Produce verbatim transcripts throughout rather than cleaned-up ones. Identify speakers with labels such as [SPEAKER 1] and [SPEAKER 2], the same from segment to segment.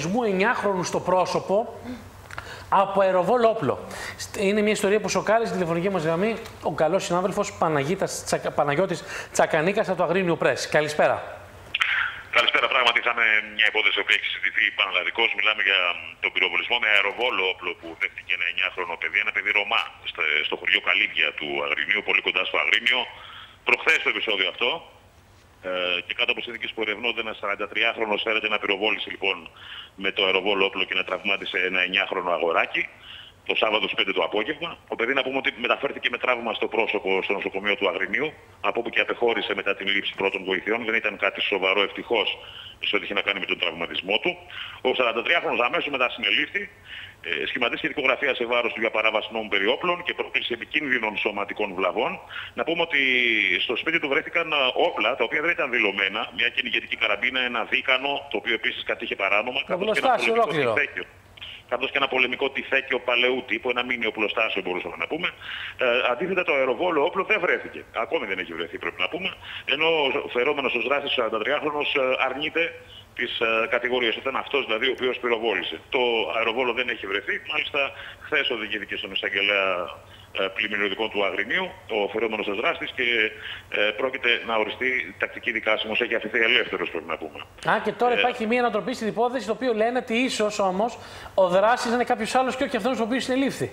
[SPEAKER 1] πυροβολισμού εννιάχρονου στο πρόσωπο από αεροβόλο όπλο. Είναι μια ιστορία που σοκάρει στη τηλεφωνική μας γραμμή ο καλός συνάδελφος Τσακα... Παναγιώτης Τσακανίκας από το Αγρίνιο Πρέσ. Καλησπέρα.
[SPEAKER 2] Καλησπέρα. Πράγματι, είχαμε μια υπόθεση που έχει συζητηθεί πανελλαδικώς. Μιλάμε για τον πυροβολισμό με αεροβόλο όπλο που δέχτηκε ένα εννιάχρονο παιδί, ένα παιδί Ρωμά, στο χωριό Καλύβια του Αγρινίου, πολύ κοντά στο Αγρίνιο. Προχθές το επεισόδιο αυτό. Ε, και κάτω από συνθήκες που ερευνώνται, ένα σαραντατριάχρονος φέρεται να πυροβόλησε λοιπόν με το αεροβόλο όπλο και να τραυμάτισε ένα εννιάχρονο αγοράκι το Σάββατο στις πέντε το απόγευμα. Το παιδί, να πούμε ότι μεταφέρθηκε με τραύμα στο πρόσωπο στο νοσοκομείο του Αγρινίου, από όπου και απεχώρησε μετά την λήψη πρώτων βοηθειών. Δεν ήταν κάτι σοβαρό, ευτυχώς, σε ό,τι είχε να κάνει με τον τραυματισμό του. Ο σαραντατριάχρονος αμέσως μετά συνελήφθη. Ε, σχηματίστηκε δικογραφία σε βάρος του για παράβαση νόμου περί όπλων και πρόκληση επικίνδυνων σωματικών βλαβών. Να πούμε ότι στο σπίτι του βρέθηκαν όπλα τα οποία δεν ήταν δηλωμένα. Μια κυνηγετική καραμπίνα, ένα δίκανο, το οποίο επίσης κατήχε παράνομα. Καθώς και ένα πολεμικό τυφέκιο παλαιού τύπου, ένα μήνυο οπλοστάσιο μπορούσαμε να πούμε. Ε, αντίθετα, το αεροβόλο όπλο δεν βρέθηκε. Ακόμη δεν έχει βρεθεί, πρέπει να πούμε. Ενώ ο φερόμενος ως δράστης σαραντατριάχρονος αρνείται τις ε, κατηγορίες. Ήταν αυτός δηλαδή ο οποίος πυροβόλησε. Το αεροβόλο δεν έχει βρεθεί. Μάλιστα, χθες οδηγήθηκε στον εισαγγελέα πλημμυριωδικών του Αγρινίου, ο φερόμενος ως δράστης, και ε, πρόκειται να οριστεί τακτική δικάσιμος. Έχει αφηθεί ελεύθερος, πρέπει να πούμε.
[SPEAKER 1] Α, και τώρα
[SPEAKER 2] ε,
[SPEAKER 1] υπάρχει μια ανατροπή στην υπόθεση, το οποίο λένε ότι ίσως όμως ο δράστης είναι κάποιος άλλος και όχι αυτός ο οποίος συνελήφθη.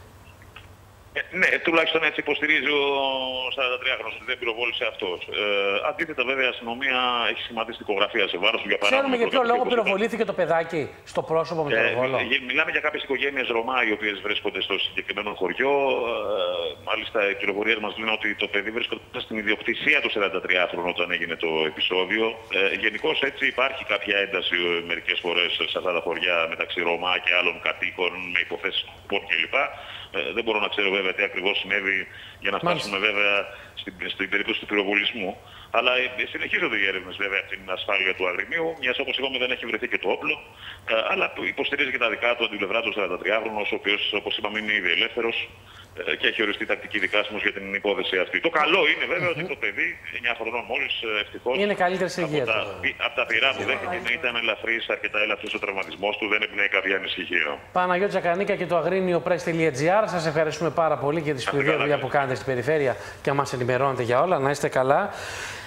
[SPEAKER 2] Ε, ναι, τουλάχιστον έτσι υποστηρίζει ο σαραντατριάχρονος ότι δεν πυροβόλησε αυτός. Ε, αντίθετα, βέβαια, η αστυνομία έχει σχηματίσει δικογραφία σε βάρος του για παράδειγμα.
[SPEAKER 1] Ξέρουμε για ποιο λόγο πυροβολήθηκε το παιδάκι στο πρόσωπο με το αεροβόλο.
[SPEAKER 2] Ε, μιλάμε για κάποιες οικογένειες Ρωμά οι οποίες βρίσκονται στο συγκεκριμένο χωριό. Ε, μάλιστα, οι πληροφορίες μας λένε ότι το παιδί βρίσκεται στην ιδιοκτησία του σαραντατριάχρονου όταν έγινε το επεισόδιο. Ε, Γενικώς έτσι υπάρχει κάποια ένταση μερικές φορές σε αυτά τα χωριά μεταξύ Ρωμά και άλλων κατοίκων με υποθέσεις κλπ. Ε, δεν μπορώ να ξέρω βέβαια τι ακριβώς συνέβη για να φτάσουμε βέβαια στην, στην περίπτωση του πυροβολισμού. Αλλά ε, συνεχίζονται οι έρευνες βέβαια από την ασφάλεια του Αγρινίου, μιας όπως είπαμε δεν έχει βρεθεί και το όπλο. Ε, αλλά υποστηρίζει και τα δικά του την πλευρά του σαραντατριάχρονος, ο οποίος όπως είπαμε είναι ήδη ελεύθερος ε, και έχει οριστεί τακτική δικάσιμος για την υπόθεση αυτή. Το καλό είναι βέβαια ότι το παιδί, εννιά χρονών μόλις, ευτυχώς,
[SPEAKER 1] είναι καλύτερη σε υγεία.
[SPEAKER 2] Από, τα, από τα πυρά που δέχεται ήταν ελαφρύς, αρκετά ελαφρύς ο τραυματισμός του, δεν εμπνέει κάποια ανησυχία.
[SPEAKER 1] Παναγιώτη Τσακανίκα και το αγρίνιο πρέσ τελεία τζι άρ. Σας ευχαριστούμε πάρα πολύ για τη σπουδαία δουλειά που κάνετε στην περιφέρεια και μας ενημερώνετε για όλα. Να είστε καλά.